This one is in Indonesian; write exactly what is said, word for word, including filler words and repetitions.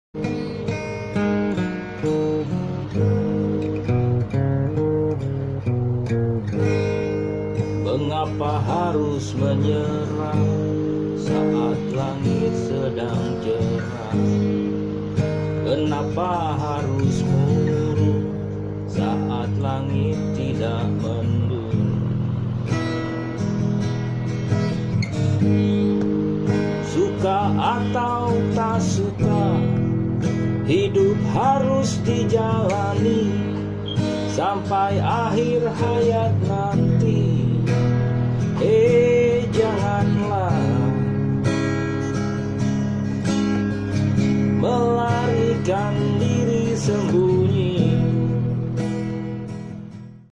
Mengapa harus menyerah saat langit sedang cerah? Kenapa harus murung saat langit tidak mendung? Suka atau tak suka, hidup harus dijalani sampai akhir hayat nanti. Eh, janganlah melarikan diri sembunyi